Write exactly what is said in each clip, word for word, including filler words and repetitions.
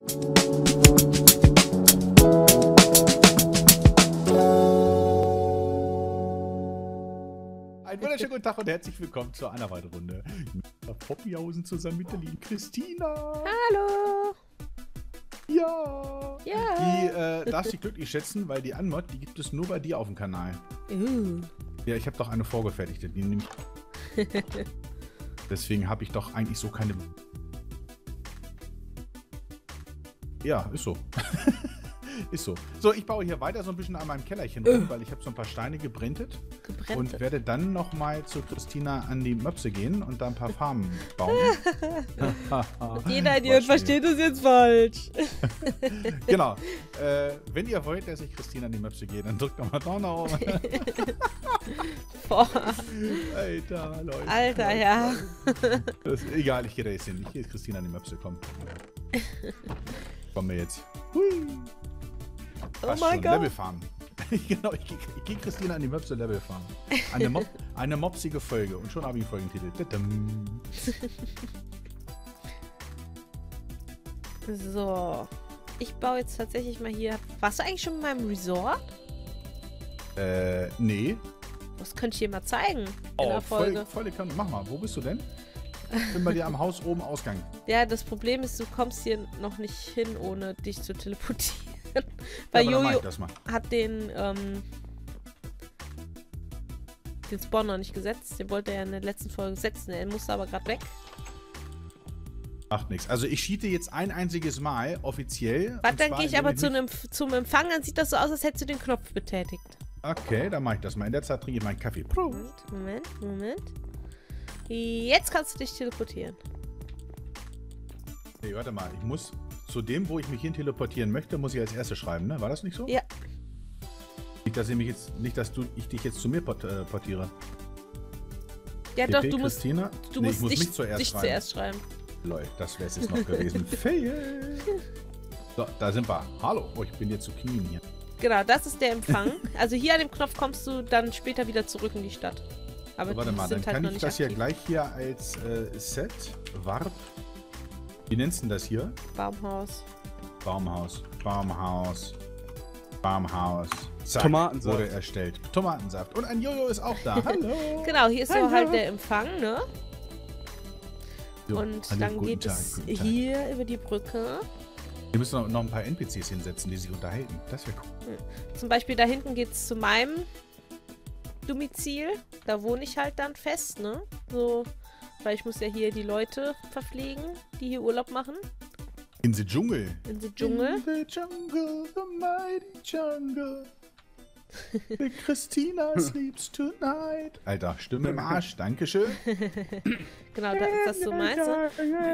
Einen wunderschönen guten Tag und herzlich willkommen zu einer weiteren Runde Poppyhausen zusammen mit der lieben Christina. Hallo. Ja. Ja. Die äh, darfst dich glücklich schätzen, weil die Anmod, die gibt es nur bei dir auf dem Kanal. Uh. Ja, ich habe doch eine vorgefertigte, die nehme ich. Deswegen habe ich doch eigentlich so keine... Ja, ist so. Ist so. So, ich baue hier weiter so ein bisschen an meinem Kellerchen rum, uh. weil ich habe so ein paar Steine gebrentet. Gebrentet. Und werde dann nochmal zu Christina an die Möpse gehen und da ein paar Farmen bauen. Jeder Idiot versteht das jetzt falsch. Genau. Äh, wenn ihr wollt, dass ich Christina an die Möpse gehe, dann drückt doch mal Daumen nach oben. Boah. Alter, Leute. Alter, Leute. Ja. Das ist egal, ich gehe da jetzt hin. Hier ist Christina an die Möpse, komm. Kommen wir jetzt. Hui. Oh mein Gott. Level farmen. Genau, ich, ich gehe Christina an die Möpse Level farmen. Eine, Mop, eine mopsige Folge. Und schon habe ich einen Folgentitel. So. Ich baue jetzt tatsächlich mal hier... Warst du eigentlich schon in meinem Resort? Äh, nee. Das könnte ich dir mal zeigen. In oh, der Folge. Voll, voll, mach mal. Wo bist du denn? Ich bin bei dir am Haus oben Ausgang. Ja, das Problem ist, du kommst hier noch nicht hin, ohne dich zu teleportieren. Weil ja, Jojo hat den, ähm, den Spawn noch nicht gesetzt. Den wollte er ja in der letzten Folge setzen. Er musste aber gerade weg. Macht nichts. Also ich cheate jetzt ein einziges Mal offiziell. Warte, dann gehe ich aber zu einem, zum Empfang. Dann sieht das so aus, als hättest du den Knopf betätigt. Okay, dann mache ich das mal. In der Zeit trinke ich meinen Kaffee. Moment, Moment, Moment. Jetzt kannst du dich teleportieren. Nee, warte mal. Ich muss zu dem, wo ich mich hin teleportieren möchte, muss ich als erstes schreiben, ne? War das nicht so? Ja. Nicht, dass ich mich jetzt, nicht, dass du, ich dich jetzt zu mir port, äh, portiere. Ja, P P, doch, du Christina? musst, du nee, musst ich muss dich, mich zuerst dich schreiben. zuerst schreiben. Leute, das wäre es jetzt noch gewesen. Fail! So, da sind wir. Hallo. Oh, ich bin jetzt zu Knien hier. Genau, das ist der Empfang. Also hier an dem Knopf kommst du dann später wieder zurück in die Stadt. Aber so, warte mal, dann halt kann ich das aktiv. Hier gleich hier als äh, Set, Warp. Wie nennst du das hier? Baumhaus. Baumhaus, Baumhaus, Baumhaus. Zack, Tomatensaft wurde erstellt. Tomatensaft. Und ein Jojo ist auch da. Hallo. Genau, hier ist Hallo. so halt der Empfang, ne? So, und hallo, dann geht Tag, es hier über die Brücke. Wir müssen noch, noch ein paar N P Cs hinsetzen, die sich unterhalten. Das wäre cool. Zum Beispiel da hinten geht es zu meinem Domizil. Da wohne ich halt dann fest, ne? So, weil ich muss ja hier die Leute verpflegen, die hier Urlaub machen. In the Dschungel. In the Dschungel. In the jungle, the mighty jungle. The Christina sleeps tonight. Alter, Stimme im Arsch, dankeschön. Genau, das, das so meinst du?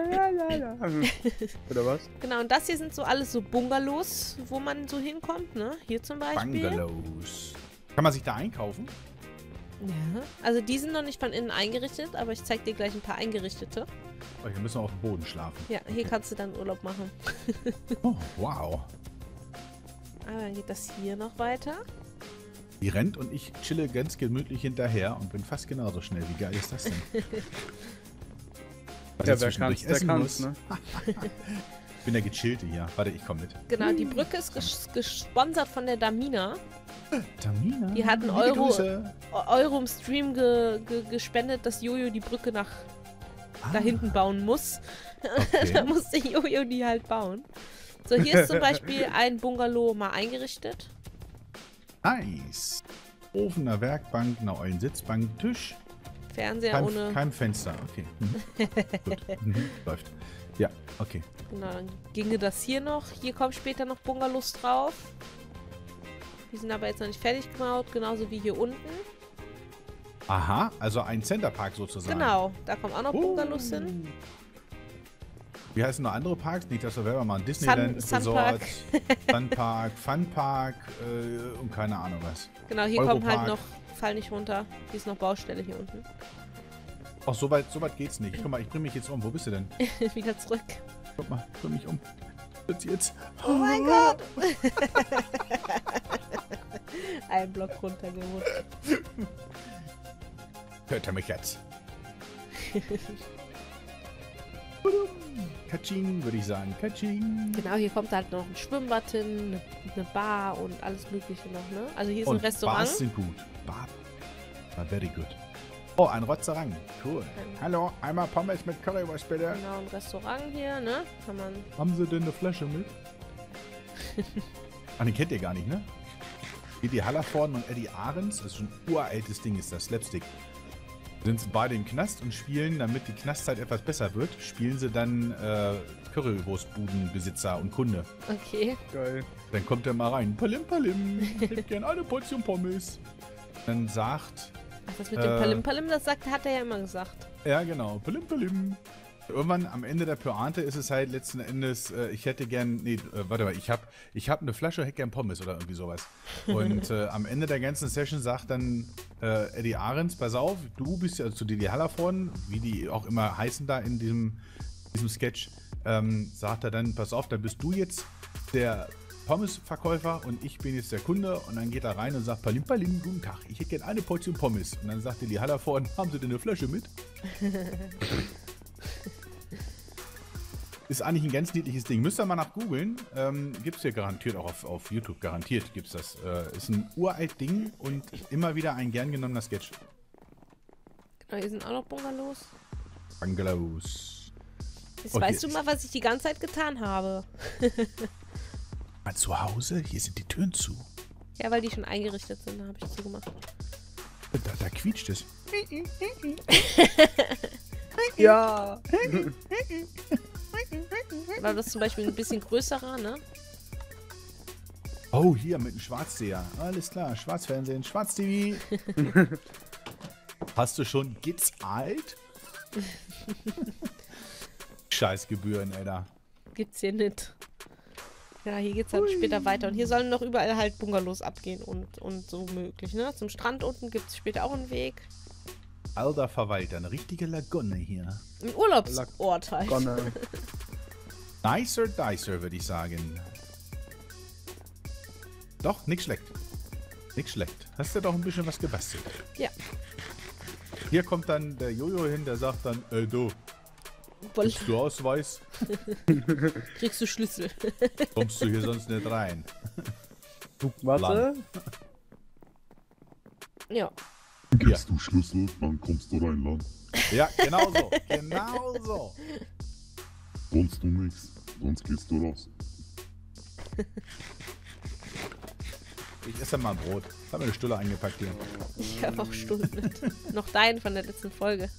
Oder was? Genau, und das hier sind so alles so Bungalows, wo man so hinkommt, ne? Hier zum Beispiel. Bungalows. Kann man sich da einkaufen? Ja. Also die sind noch nicht von innen eingerichtet, aber ich zeig dir gleich ein paar eingerichtete. Oh, hier müssen wir auf dem Boden schlafen. Ja, hier kannst du dann Urlaub machen. Oh, wow. Aber dann geht das hier noch weiter. Die rennt und ich chille ganz gemütlich hinterher und bin fast genauso schnell. Wie geil ist das denn? Ja, wer kann's, der kann's, ne? Ich bin der Gechillte hier. Warte, ich komme mit. Genau, die Brücke ist ges gesponsert von der Damina. Damina? Die hatten Euro, Euro im Stream ge ge gespendet, dass Jojo die Brücke nach ah. da hinten bauen muss. Okay. Da musste Jojo die halt bauen. So, hier ist zum Beispiel ein Bungalow mal eingerichtet. Nice. Ofen, eine Werkbank, eine euren Sitzbank, Tisch. Fernseher kein, ohne... Kein Fenster, okay. Mhm. Gut, mhm. Läuft. Ja, okay. Genau, dann ginge das hier noch. Hier kommen später noch Bungalows drauf. Die sind aber jetzt noch nicht fertig gebaut, genauso wie hier unten. Aha, also ein Centerpark sozusagen. Genau, da kommen auch noch oh. Bungalows hin. Wie heißen noch andere Parks? Nicht, dass wir selber mal ein Disneyland Sun, Resort, Sunpark, Funpark äh, und keine Ahnung was. Genau, hier Europark. kommen halt noch, fall nicht runter, hier ist noch Baustelle hier unten. Ach, so weit, so weit geht's nicht. Guck mal, ich bring mich jetzt um. Wo bist du denn? Wieder zurück. Guck mal, ich bring mich um. Jetzt, jetzt. Oh mein Gott! Ein Block runtergerutscht. Hört er mich jetzt? Katsching, würde ich sagen. Katsching. Genau, hier kommt halt noch ein Schwimmbad hin, eine, eine Bar und alles mögliche noch, ne? Also hier ist und ein Restaurant. Bars sind gut. Bar. War very good. Oh, ein Rotzerang. Cool. Ein Hallo, einmal Pommes mit Currywurst, bitte. Genau, ein Restaurant hier, ne? Kann man... Haben Sie denn eine Flasche mit? Ah, den kennt ihr gar nicht, ne? Eddie Hallervorden und Eddie Ahrens, das ist schon ein uraltes Ding, ist das, Slapstick. Sind sie beide im Knast und spielen, damit die Knastzeit etwas besser wird, spielen sie dann äh, Currywurstbudenbesitzer und Kunde. Okay. Geil. Dann kommt er mal rein. Palim, palim, ich hätte gern eine Portion Pommes. Dann sagt... Ach, das mit dem äh, Palim Palim, das sagt, hat er ja immer gesagt. Ja, genau. Palim, palim. Irgendwann am Ende der Pointe ist es halt letzten Endes, äh, ich hätte gern, nee, äh, warte mal, ich hab, ich hab eine Flasche, hätte gern Pommes oder irgendwie sowas. Und äh, am Ende der ganzen Session sagt dann äh, Eddie Ahrens, pass auf, du bist ja also zu Didi Hallervorden, wie die auch immer heißen da in diesem, diesem Sketch, ähm, sagt er dann, pass auf, dann bist du jetzt der Pommesverkäufer und ich bin jetzt der Kunde und dann geht er rein und sagt, Palim, Palim, guten Tag, ich hätte gern eine Portion Pommes. Und dann sagt Didi Hallervorden, haben Sie denn eine Flasche mit? Ist eigentlich ein ganz niedliches Ding. Müsst ihr mal nach googeln. Ähm, gibt es hier garantiert auch auf, auf YouTube. Garantiert gibt es das. Äh, ist ein uralt Ding und immer wieder ein gern genommener Sketch. Genau, hier sind auch noch Bungalows. Bungalows. Jetzt Okay. weißt du mal, was ich die ganze Zeit getan habe. Mal zu Hause? Hier sind die Türen zu. Ja, weil die schon eingerichtet sind, da habe ich zugemacht. Da, da quietscht es. Ja. Weil das zum Beispiel ein bisschen größerer, ne? Oh, hier mit dem Schwarzseher. Alles klar. Schwarzfernsehen, Schwarz-T V. Hast du schon Gits alt? Scheißgebühren, Alter. Gibt's hier nicht. Ja, hier geht's halt später weiter. Und hier sollen noch überall halt Bungalows abgehen und, und so möglich, ne? Zum Strand unten gibt's später auch einen Weg. Alter Verwalter, eine richtige Lagune hier. Ein Urlaubsort halt. Gonne. Nicer Dicer, würde ich sagen. Doch, nix schlecht. Nix schlecht. Hast du doch ein bisschen was gebastelt. Ja. Hier kommt dann der Jojo hin, der sagt dann, ey du, willst du Ausweis? Kriegst du Schlüssel. Kommst du hier sonst nicht rein? Warte. Ja. Gibst du Schlüssel, dann kommst du rein, Land. Ja, genau so. Genau so. Sonst du nix, sonst gehst du raus. Ich esse mal ein Brot. Ich habe mir eine Stulle eingepackt hier. Ich habe auch Stunden mit. Noch deinen von der letzten Folge.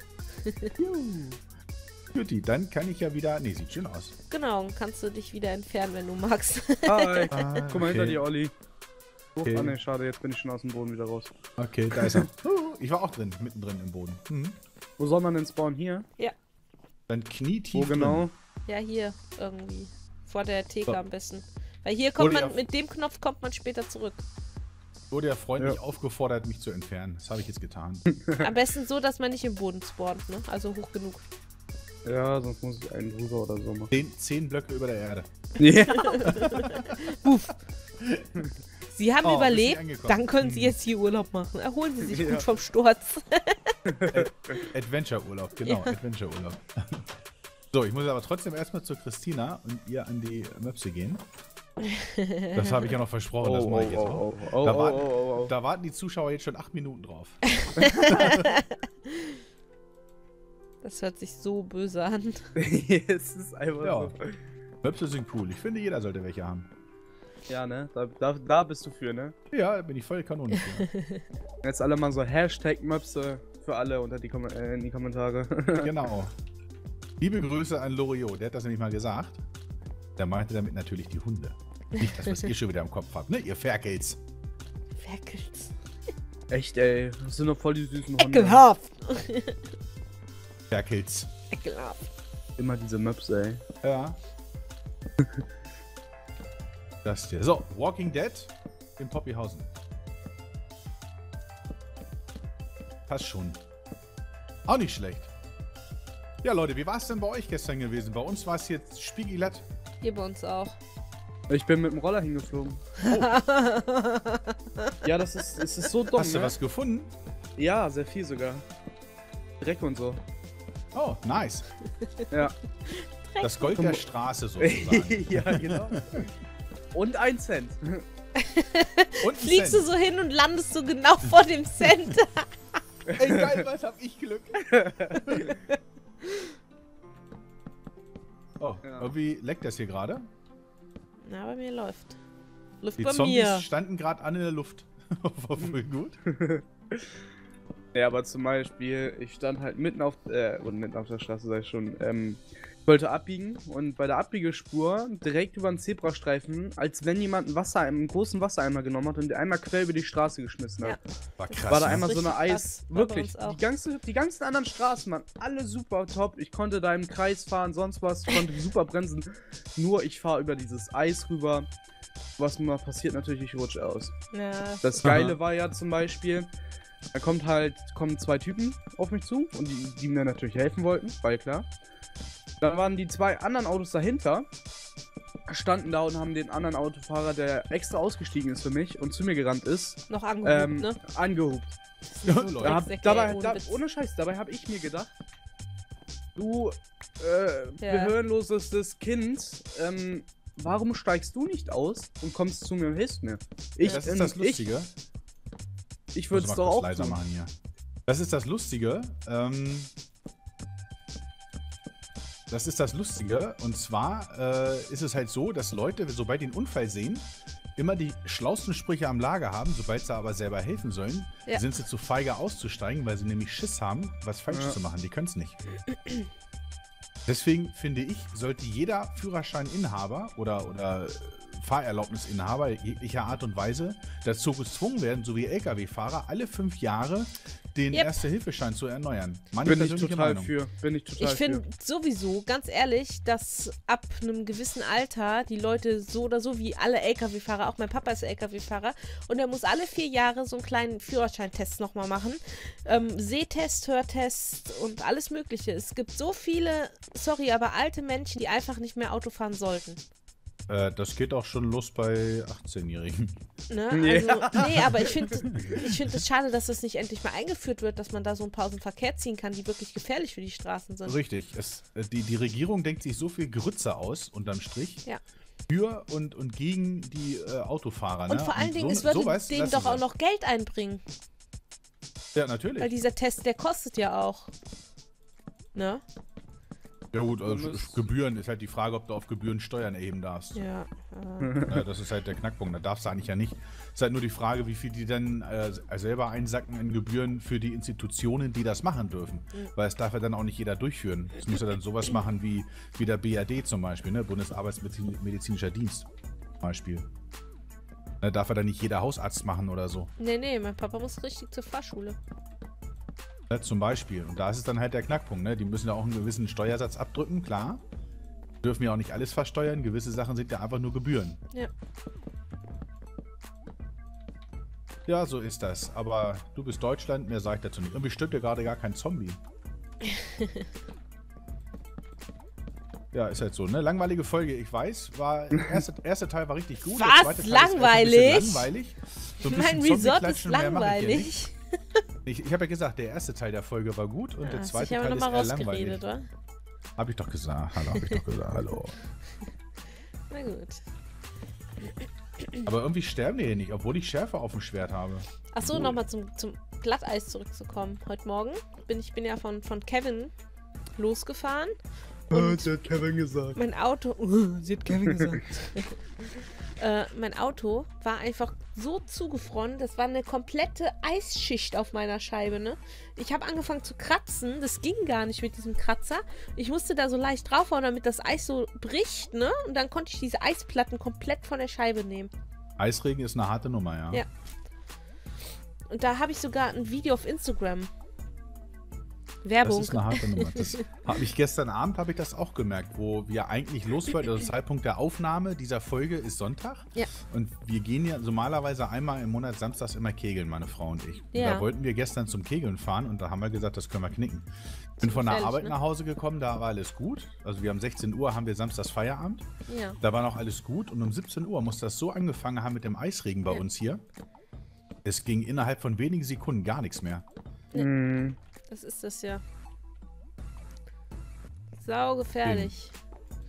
Juti, dann kann ich ja wieder... Nee, sieht schön aus. Genau, dann kannst du dich wieder entfernen, wenn du magst. Hi. Ah, Guck mal hinter okay. dir, Olli. Oh, Okay. ah, ne, schade, jetzt bin ich schon aus dem Boden wieder raus. Okay, da ist er. Uh, ich war auch drin, mittendrin im Boden. Mhm. Wo soll man denn spawnen? Hier? Dann knietief Wo genau? drin. Ja, hier irgendwie. Vor der Theke So. am besten. Weil hier kommt Wurde man, ja- mit dem Knopf kommt man später zurück. Wurde ja freundlich Ja. aufgefordert, mich zu entfernen. Das habe ich jetzt getan. Am besten so, dass man nicht im Boden spawnt, ne? Also hoch genug. Ja, sonst muss ich einen drüber oder so machen. Zehn, zehn Blöcke über der Erde. Ja. Puff. Sie haben Oh, überlebt, bist du angekommen? dann können Sie Hm. jetzt hier Urlaub machen. Erholen Sie sich Ja. gut vom Sturz. Adventure-Urlaub, genau, Ja. Adventure-Urlaub. So, ich muss aber trotzdem erstmal zu Christina und ihr an die Möpse gehen. Das habe ich ja noch versprochen, das Oh, mache oh, ich jetzt noch. oh, oh, oh, Da oh, warten- oh, oh, oh. Da warten die Zuschauer jetzt schon acht Minuten drauf. Das hört sich so böse an. Es ist einfach Ja. so. Möpse sind cool. Ich finde, jeder sollte welche haben. Ja, ne? Da, da, da bist du für, ne? Ja, da bin ich voll Kanone für. Jetzt alle mal so Hashtag Möpse für alle unter die, Kom äh, in die Kommentare. Genau. Liebe Grüße an Loriot, der hat das nämlich mal gesagt. Der meinte damit natürlich die Hunde. Nicht das, was ihr schon wieder im Kopf habt, ne? Ihr Ferkels. Ferkels. Echt, ey. Das sind doch voll die süßen Hunde. Ekelhaft. Ferkels. Ekelhaft. Immer diese Möpse, ey. Ja. Das hier. So, Walking Dead in Poppyhausen. Passt schon. Auch nicht schlecht. Ja, Leute, wie war es denn bei euch gestern gewesen? Bei uns war es jetzt spiegelglatt. Hier bei uns auch. Ich bin mit dem Roller hingeflogen. Ja, das ist, es ist so dumm, Hast du ne? was gefunden? Ja, sehr viel sogar. Dreck und so. Oh, nice. Ja. Das Gold der Straße sozusagen. Ja, genau. Und ein Cent. Und Fliegst du so hin und landest so genau vor dem Cent. Ey, geil, was hab ich Glück. Oh, ja. Irgendwie leckt das hier gerade. Na, bei mir läuft. Luft Die bei Zombies mir. standen gerade an in der Luft. War voll gut. Ja, aber zum Beispiel, ich stand halt mitten auf, äh, und mitten auf der Straße, sag ich schon, ähm, ich wollte abbiegen und bei der Abbiegespur direkt über den Zebrastreifen, als wenn jemand einen, Wasser, einen großen Wassereimer genommen hat und den einmal quer über die Straße geschmissen hat. Ja. War krass. War da ne? einmal so Richtig eine krass. Eis. War bei Wirklich. uns auch. Die, ganze, die ganzen anderen Straßen waren alle super top. Ich konnte da im Kreis fahren, sonst was. Ich konnte super bremsen. Nur ich fahre über dieses Eis rüber. Was mir mal passiert, natürlich, ich rutsche aus. Ja, Das Geile war ja zum Beispiel, da kommt halt, kommen zwei Typen auf mich zu und die, die mir natürlich helfen wollten, war ja klar. Dann waren die zwei anderen Autos dahinter, standen da und haben den anderen Autofahrer, der extra ausgestiegen ist für mich und zu mir gerannt ist, noch angehupt, ähm, ne? angehupt. Ja, So Leute. Da hab, Drecksäcke, dabei, ey, ohne da, Witz. ohne Scheiß, dabei habe ich mir gedacht, du äh, Ja. gehirnlosestes Kind, ähm, warum steigst du nicht aus und kommst zu mir und hilfst mir? Ich, Das ist ähm, das Lustige. Ich, ich Muss würde mal es doch kurz auch leiser tun. machen hier. Das ist das Lustige. Ähm, das ist das Lustige. Und zwar äh, ist es halt so, dass Leute, sobald die einen Unfall sehen, immer die schlauesten Sprüche am Lager haben. Sobald sie aber selber helfen sollen, Ja. sind sie zu feige auszusteigen, weil sie nämlich Schiss haben, was falsch Ja. zu machen. Die können es nicht. Deswegen finde ich, sollte jeder Führerscheininhaber oder, oder Fahrerlaubnisinhaber jeglicher Art und Weise dazu gezwungen werden, so wie L K W-Fahrer, alle fünf Jahre den Yep. Erste-Hilfe-Schein zu erneuern. Meine Bin ich persönliche total Meinung. für. Bin ich total Ich finde für. sowieso, ganz ehrlich, dass ab einem gewissen Alter die Leute so oder so wie alle L K W-Fahrer, auch mein Papa ist L K W-Fahrer, und er muss alle vier Jahre so einen kleinen Führerscheintest nochmal machen. Ähm, Sehtest, Hörtest und alles Mögliche. Es gibt so viele, sorry, aber alte Menschen, die einfach nicht mehr Auto fahren sollten. Äh, das geht auch schon los bei achtzehnjährigen. Ne? Also, nee, aber ich finde ich find es schade, dass das nicht endlich mal eingeführt wird, dass man da so ein paar aus dem Verkehr ziehen kann, die wirklich gefährlich für die Straßen sind. Richtig. Es, äh, die, die Regierung denkt sich so viel Grütze aus, unterm Strich, Ja. für und, und gegen die äh, Autofahrer. Und ne? vor allen Dingen, so, es würde sowas denen lassen doch auch sie. noch Geld einbringen. Ja, natürlich. Weil dieser Test, der kostet ja auch. Ne? Ja gut, also Man muss- Gebühren ist halt die Frage, ob du auf Gebühren Steuern erheben darfst. Ja. Äh, Ja, das ist halt der Knackpunkt. Da darfst du eigentlich ja nicht. Ist halt nur die Frage, wie viel die dann äh, selber einsacken in Gebühren für die Institutionen, die das machen dürfen. Mhm. Weil es darf ja dann auch nicht jeder durchführen. Es muss ja dann sowas machen wie, wie der B A D zum Beispiel, ne? Bundesarbeitsmedizinischer Dienst zum Beispiel. Da darf ja dann nicht jeder Hausarzt machen oder so. nee, nee, mein Papa muss richtig zur Fahrschule. Ne? Zum Beispiel. Und da ist es dann halt der Knackpunkt. Ne? Die müssen ja auch einen gewissen Steuersatz abdrücken, klar. Dürfen ja auch nicht alles versteuern. Gewisse Sachen sind ja einfach nur Gebühren. Ja. Ja, so ist das. Aber du bist Deutschland, mehr sag ich dazu nicht. Irgendwie stirbt ja gerade gar kein Zombie. Ja, ist halt so, ne? Langweilige Folge, ich weiß. War, der erste, erste Teil war richtig gut. Was? Der zweite Teil ist erst ein Langweilig? bisschen langweilig. So ein Mein bisschen Resort ist Zombie-Klatschen, mehr mache ich hier langweilig. nicht. Ich, ich habe ja gesagt, der erste Teil der Folge war gut und Ah, der hast zweite dich aber Teil ist nochmal eher langweilig. rausgeredet, wa? Hab ich doch gesagt. Hallo, hab ich doch gesagt. Hallo. Na gut. Aber irgendwie sterben die hier nicht, obwohl ich Schärfe auf dem Schwert habe. Achso, Obwohl- nochmal zum, zum Glatteis zurückzukommen. Heute Morgen bin ich bin ja von, von Kevin losgefahren. Und sie hat Kevin gesagt. mein Auto. Sie hat Kevin gesagt. äh, mein Auto war einfach so zugefroren. Das war eine komplette Eisschicht auf meiner Scheibe, ne? Ich habe angefangen zu kratzen. Das ging gar nicht mit diesem Kratzer. Ich musste da so leicht draufhauen, damit das Eis so bricht, ne? Und dann konnte ich diese Eisplatten komplett von der Scheibe nehmen. Eisregen ist eine harte Nummer, ja. Ja. Und da habe ich sogar ein Video auf Instagram. Werbung. Das ist eine harte Nummer. Das habe ich gestern Abend habe ich das auch gemerkt, wo wir eigentlich los wollten. Der Zeitpunkt der Aufnahme dieser Folge ist Sonntag. Ja. Und wir gehen ja normalerweise einmal im Monat samstags immer kegeln, meine Frau und ich. Und Ja. da wollten wir gestern zum Kegeln fahren und da haben wir gesagt, das können wir knicken. Bin von der gefährlich, Arbeit ne? nach Hause gekommen, da war alles gut. Also wir haben sechzehn Uhr, haben wir samstags Feierabend. Ja. Da war noch alles gut und um siebzehn Uhr muss das so angefangen haben mit dem Eisregen bei Ja. uns hier. Es ging innerhalb von wenigen Sekunden gar nichts mehr. Mhm. Das ist das ja. Saugefährlich.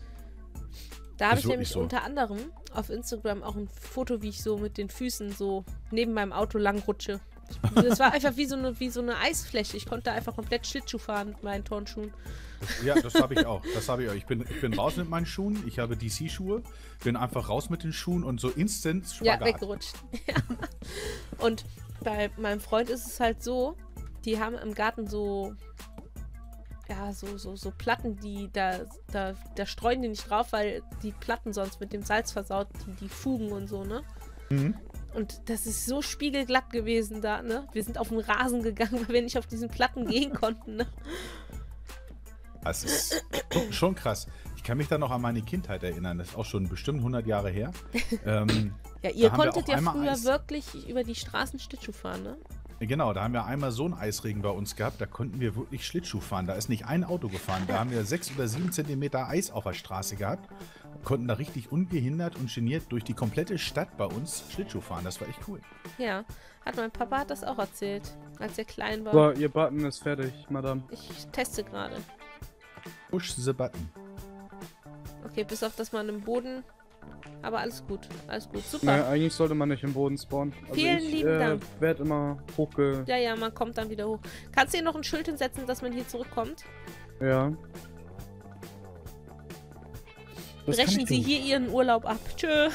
Da habe ich nämlich so. unter anderem auf Instagram auch ein Foto, wie ich so mit den Füßen so neben meinem Auto lang rutsche. Das war einfach wie so eine, wie so eine Eisfläche. Ich konnte einfach komplett Schlittschuh fahren mit meinen Turnschuhen. Ja, das habe ich auch. Das habe ich auch. Ich bin, ich bin raus mit meinen Schuhen. Ich habe D C-Schuhe. Bin einfach raus mit den Schuhen und so instant Spagat. Ja, weggerutscht. Ja. Und bei meinem Freund ist es halt so, die haben im Garten so, ja, so, so, so Platten, die, da, da, da streuen die nicht drauf, weil die Platten sonst mit dem Salz versaut, die, die Fugen und so, ne? Mhm. Und das ist so spiegelglatt gewesen da, ne? Wir sind auf den Rasen gegangen, weil wir nicht auf diesen Platten gehen konnten, ne? Das ist schon krass. Ich kann mich da noch an meine Kindheit erinnern. Das ist auch schon bestimmt hundert Jahre her. Ähm, ja, ihr konntet ja früher Eis wirklich über die Straßen Schlittschuh fahren, ne? Genau, da haben wir einmal so einen Eisregen bei uns gehabt. Da konnten wir wirklich Schlittschuh fahren. Da ist nicht ein Auto gefahren. Da haben wir sechs oder sieben Zentimeter Eis auf der Straße gehabt. Konnten da richtig ungehindert und geniert durch die komplette Stadt bei uns Schlittschuh fahren. Das war echt cool. Ja, hat mein Papa hat das auch erzählt, als er klein war. So, ihr Button ist fertig, Madame. Ich teste gerade. Push the button. Okay, bis auf das man im Boden. Aber alles gut, alles gut, super. Naja, eigentlich sollte man nicht im Boden spawnen. Also Vielen ich, lieben äh, Dank. Ich werde immer hochge... Ja, ja, man kommt dann wieder hoch. Kannst du hier noch ein Schild hinsetzen, dass man hier zurückkommt? Ja. Das Brechen Sie hier Ihren Urlaub ab. Tschö.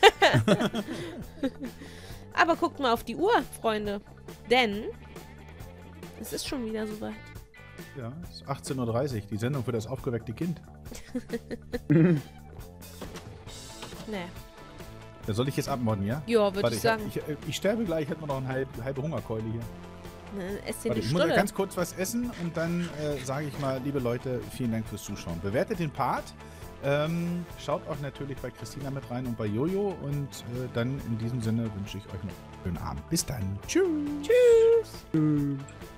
Aber guckt mal auf die Uhr, Freunde. Denn es ist schon wieder soweit. Ja, es ist achtzehn Uhr dreißig, die Sendung für das aufgeweckte Kind. Nee. Da soll ich jetzt abmodden, ja? Ja, würde ich sagen. Ich, ich, ich sterbe gleich, hätte man noch eine halbe, halbe Hungerkeule hier. Ne, ess dir Warte, die ich muss Stulle. ganz kurz was essen und dann äh, sage ich mal, liebe Leute, vielen Dank fürs Zuschauen. Bewertet den Part. Ähm, schaut auch natürlich bei Christina mit rein und bei Jojo. Und äh, dann in diesem Sinne wünsche ich euch noch einen schönen Abend. Bis dann. Tschüss. Tschüss. Tschüss.